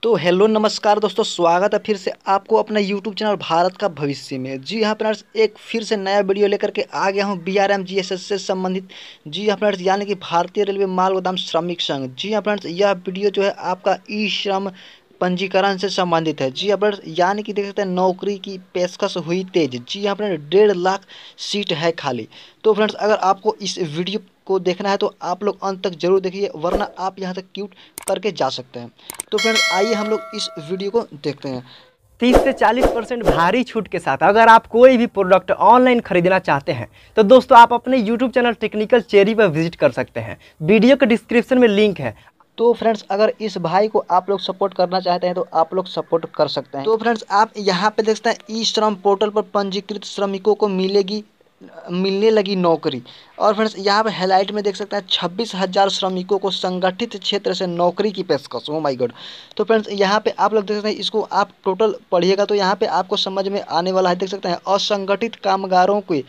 तो हेलो नमस्कार दोस्तों, स्वागत है फिर से आपको अपना यूट्यूब चैनल भारत का भविष्य में। जी हाँ फ्रेंड्स, एक फिर से नया वीडियो लेकर के आ गया हूँ बीआरएम जीएसएस से संबंधित। जी हाँ फ्रेंड्स, यानी कि भारतीय रेलवे माल गोदाम श्रमिक संघ। जी हाँ फ्रेंड्स, यह वीडियो जो है आपका ई श्रम पंजीकरण से संबंधित है। जी हाँ फ्रेंड्स, यानी कि देख सकते हैं नौकरी की पेशकश हुई तेज। जी हाँ फ्रेंड्स, 1.5 लाख सीट है खाली। तो फ्रेंड्स, अगर आपको इस वीडियो को देखना है तो आप लोग अंत तक जरूर देखिए, वरना आप यहाँ तक क्यूट करके जा सकते हैं। तो फ्रेंड्स, आइए हम लोग इस वीडियो को देखते हैं। 30 से 40% भारी छूट के साथ अगर आप कोई भी प्रोडक्ट ऑनलाइन खरीदना चाहते हैं तो दोस्तों आप अपने यूट्यूब चैनल टेक्निकल चेरी पर विजिट कर सकते हैं। वीडियो के डिस्क्रिप्शन में लिंक है। तो फ्रेंड्स, अगर इस भाई को आप लोग सपोर्ट करना चाहते हैं तो आप लोग सपोर्ट कर सकते हैं। तो फ्रेंड्स, आप यहाँ पे देख सकते हैं ई श्रम पोर्टल पर पंजीकृत श्रमिकों को मिलने लगी नौकरी। और फ्रेंड्स, यहाँ पे हाईलाइट में देख सकते हैं 26,000 श्रमिकों को संगठित क्षेत्र से नौकरी की पेशकश। Oh my God. तो फ्रेंड्स, यहाँ पे आप लोग देख सकते हैं, इसको आप टोटल पढ़िएगा तो यहाँ पे आपको समझ में आने वाला है। देख सकते हैं असंगठित कामगारों के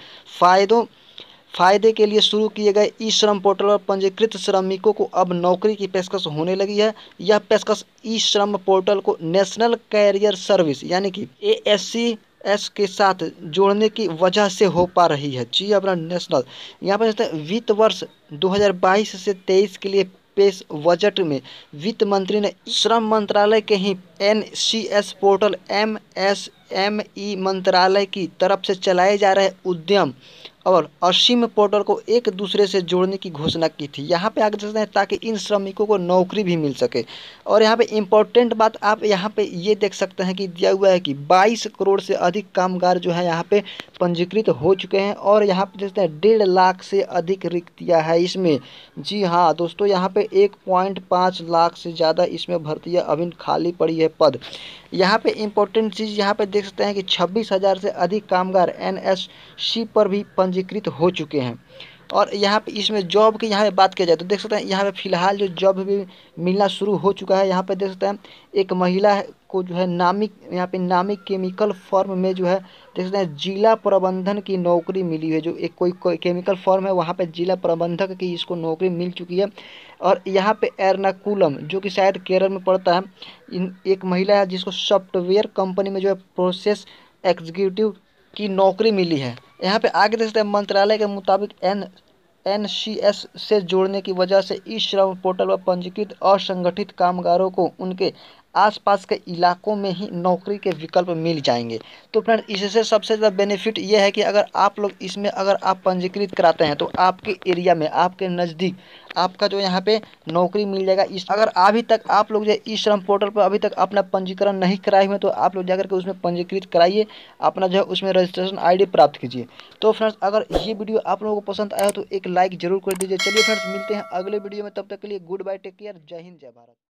फायदे के लिए शुरू किए गए ई श्रम पोर्टल पर पंजीकृत श्रमिकों को अब नौकरी की पेशकश होने लगी है। यह पेशकश ई श्रम पोर्टल को नेशनल कैरियर सर्विस यानी कि ASCS के साथ जोड़ने की वजह से हो पा रही है। जी, अपना नेशनल यहाँ पर वित्त वर्ष 2022 से 23 के लिए पेश बजट में वित्त मंत्री ने श्रम मंत्रालय के ही NCS पोर्टल MSME मंत्रालय की तरफ से चलाए जा रहे उद्यम और असीम पोर्टल को एक दूसरे से जोड़ने की घोषणा की थी। यहाँ पे आगे देखते हैं ताकि इन श्रमिकों को नौकरी भी मिल सके। और यहाँ पे इम्पोर्टेंट बात आप यहाँ पे ये देख सकते हैं कि दिया हुआ है कि 22 करोड़ से अधिक कामगार जो है यहाँ पे पंजीकृत हो चुके हैं। और यहाँ पे देखते हैं 1.5 लाख से अधिक रिक्तियाँ है इसमें। जी हाँ दोस्तों, यहाँ पे 1.5 लाख से ज़्यादा इसमें भर्तियाँ अभी खाली पड़ी है पद। यहाँ पे इम्पोर्टेंट चीज़ यहाँ पे देख सकते हैं कि 26,000 से अधिक कामगार NSC पर भी पंजीकृत हो चुके हैं। और यहाँ पे इसमें जॉब की यहाँ पे बात किया जाए तो देख सकते हैं यहाँ पे फिलहाल जो जॉब भी मिलना शुरू हो चुका है। यहाँ पे देख सकते हैं एक महिला को जो है नामिक केमिकल फर्म में जो है देख सकते हैं जिला प्रबंधन की नौकरी मिली है। जो एक कोई केमिकल फर्म है वहाँ पे जिला प्रबंधक की इसको नौकरी मिल चुकी है। और यहाँ पे एर्नाकुलम जो कि शायद केरल में पड़ता है, एक महिला है जिसको सॉफ्टवेयर कंपनी में जो है प्रोसेस एग्जीक्यूटिव की नौकरी मिली है। यहाँ पे आगे देख सकते हैं मंत्रालय के मुताबिक NCS से जोड़ने की वजह से ई श्रम पोर्टल पर पंजीकृत असंगठित कामगारों को उनके आसपास के इलाकों में ही नौकरी के विकल्प मिल जाएंगे। तो फ्रेंड, इससे सबसे ज़्यादा बेनिफिट ये है कि अगर आप लोग इसमें अगर आप पंजीकृत कराते हैं तो आपके एरिया में आपके नज़दीक आपका जो यहाँ पे नौकरी मिल जाएगा। इस अगर अभी तक आप लोग जो ई श्रम पोर्टल पर अभी तक अपना पंजीकरण नहीं कराए हुए तो आप लोग जाकर के उसमें पंजीकृत कराइए, अपना जो है उसमें रजिस्ट्रेशन ID प्राप्त कीजिए। तो फ्रेंड्स, अगर ये वीडियो आप लोगों को पसंद आया तो एक लाइक जरूर कर दीजिए। चलिए फ्रेंड्स, मिलते हैं अगले वीडियो में, तब तक के लिए गुड बाय, टेक केयर, जय हिंद जय भारत।